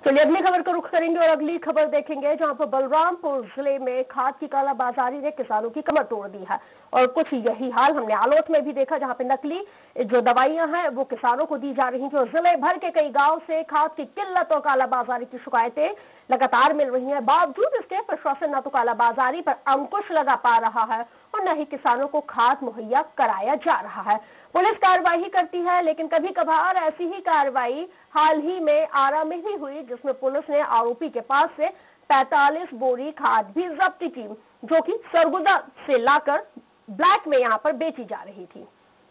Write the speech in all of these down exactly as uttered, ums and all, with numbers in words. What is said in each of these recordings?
चलिए अगली खबर का रुख करेंगे और अगली खबर देखेंगे जहां पर बलरामपुर जिले में खाद की कालाबाजारी ने किसानों की कमर तोड़ दी है। और कुछ यही हाल हमने आलोट में भी देखा, जहां पे नकली जो दवाइयां हैं वो किसानों को दी जा रही जो जिले भर के कई गांव से खाद की किल्लत और कालाबाजारी की शिकायतें लगातार मिल रही हैं। बावजूद इसके प्रशासन न तो कालाबाजारी पर अंकुश लगा पा रहा है और न ही किसानों को खाद मुहैया कराया जा रहा है। पुलिस कार्रवाई करती है, लेकिन कभी कभार ऐसी ही कार्रवाई हाल ही में आरा में भी हुई, जिसमें पुलिस ने आरोपी के पास से पैंतालीस बोरी खाद भी जब्त की, जो कि सरगुजा से लाकर ब्लैक में यहां पर बेची जा रही थी।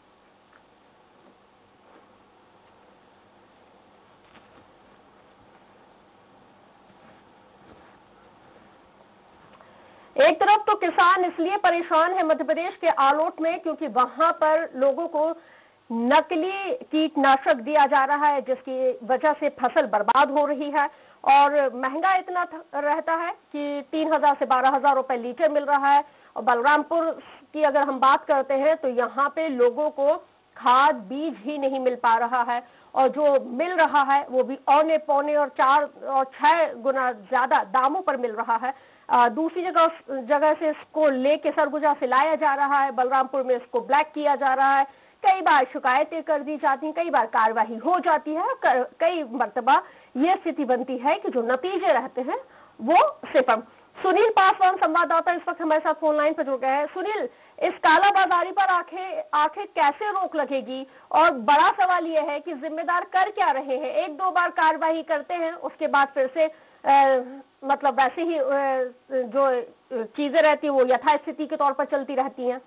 एक तरफ तो किसान इसलिए परेशान है मध्य प्रदेश के आलोट में, क्योंकि वहां पर लोगों को नकली कीटनाशक दिया जा रहा है, जिसकी वजह से फसल बर्बाद हो रही है और महंगा इतना रहता है कि तीन हजार से बारह हजार रुपए लीटर मिल रहा है। और बलरामपुर की अगर हम बात करते हैं तो यहाँ पे लोगों को खाद बीज ही नहीं मिल पा रहा है, और जो मिल रहा है वो भी औने पौने और चार और छह गुना ज्यादा दामों पर मिल रहा है। आ, दूसरी जगह जगह से इसको लेके सरगुजा से लाया जा रहा है, बलरामपुर में इसको ब्लैक किया जा रहा है। कई बार शिकायतें कर दी जाती हैं, कई बार कार्रवाई हो जाती है, कई मर्तबा ये स्थिति बनती है कि जो नतीजे रहते हैं वो सिर्फ। सुनील पासवान संवाददाता इस वक्त हमारे साथ फोन लाइन पर जुड़ गए हैं। सुनील, इस कालाबाजारी पर आखिर आखिर कैसे रोक लगेगी, और बड़ा सवाल यह है कि जिम्मेदार कर क्या रहे हैं? एक दो बार कार्रवाई करते हैं, उसके बाद फिर से आ, मतलब वैसे ही आ, जो चीजें रहती है वो यथास्थिति के तौर पर चलती रहती हैं।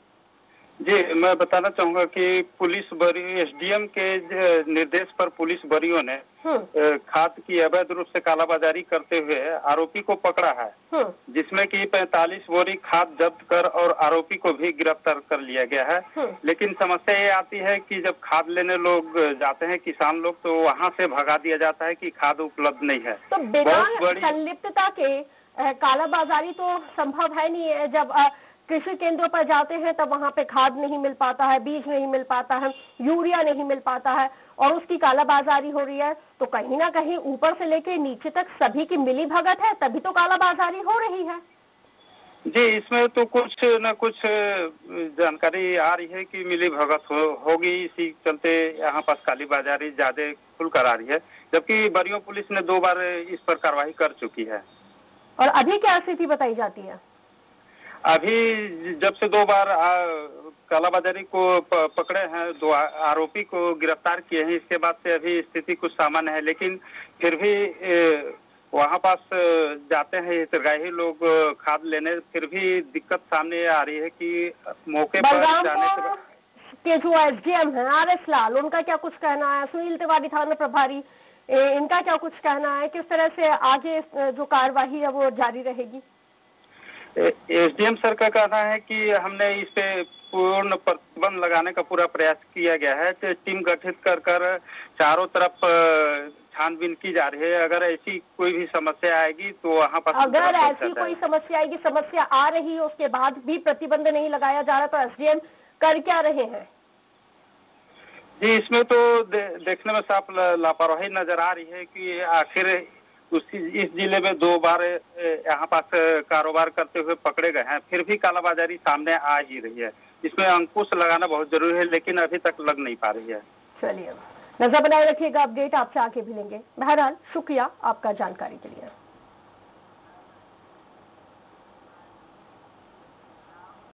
जी, मैं बताना चाहूंगा कि पुलिस बरी एसडीएम के निर्देश पर पुलिस बरियों ने खाद की अवैध रूप से कालाबाजारी करते हुए आरोपी को पकड़ा है, जिसमें कि पैंतालीस बोरी खाद जब्त कर और आरोपी को भी गिरफ्तार कर लिया गया है। लेकिन समस्या ये आती है कि जब खाद लेने लोग जाते हैं किसान लोग, तो वहां से भगा दिया जाता है कि खाद उपलब्ध नहीं है। तो बिना संलिप्तता के कालाबाजारी तो संभव है नहीं है। जब कृषि केंद्रों पर जाते हैं तब वहां पे खाद नहीं मिल पाता है, बीज नहीं मिल पाता है, यूरिया नहीं मिल पाता है और उसकी कालाबाजारी हो रही है, तो कहीं ना कहीं ऊपर से लेके नीचे तक सभी की मिली भगत है, तभी तो कालाबाजारी हो रही है। जी, इसमें तो कुछ न कुछ जानकारी आ रही है कि मिली भगत हो, होगी, इसी चलते यहाँ पास कालाबाजारी ज्यादा खुलकर आ रही है, जबकि बरियो पुलिस ने दो बार इस पर कार्रवाई कर चुकी है। और अभी क्या स्थिति बताई जाती है? अभी जब से दो बार कालाबाजारी को प, पकड़े हैं, दो आरोपी को गिरफ्तार किए हैं, इसके बाद से अभी स्थिति कुछ सामान्य है। लेकिन फिर भी ए, वहाँ पास जाते हैं हितग्राही लोग खाद लेने, फिर भी दिक्कत सामने आ रही है कि मौके पर जाने के बाद के जो एसडीएम है आर एस लाल, उनका क्या कुछ कहना है? सुनील तिवारी थाना प्रभारी, इनका क्या कुछ कहना है? किस तरह से आगे जो कार्यवाही है वो जारी रहेगी? एसडीएम सर का कहना है कि हमने इस पे पूर्ण प्रतिबंध लगाने का पूरा प्रयास किया गया है, तो टीम गठित कर कर चारों तरफ छानबीन की जा रही है। अगर ऐसी कोई भी समस्या आएगी तो वहाँ पर अगर ऐसी कोई समस्या आएगी, समस्या आ रही है उसके बाद भी प्रतिबंध नहीं लगाया जा रहा, तो एसडीएम कर क्या रहे हैं? जी, इसमें तो दे, देखने में साफ लापरवाही नजर आ रही है कि आखिर उसी इस जिले में दो बार यहाँ पास कारोबार करते हुए पकड़े गए हैं, फिर भी कालाबाजारी सामने आ ही रही है। इसमें अंकुश लगाना बहुत जरूरी है, लेकिन अभी तक लग नहीं पा रही है। चलिए, नजर बनाए रखिएगा, अपडेट आपसे आके भी लेंगे। बहरहाल शुक्रिया आपका जानकारी के लिए।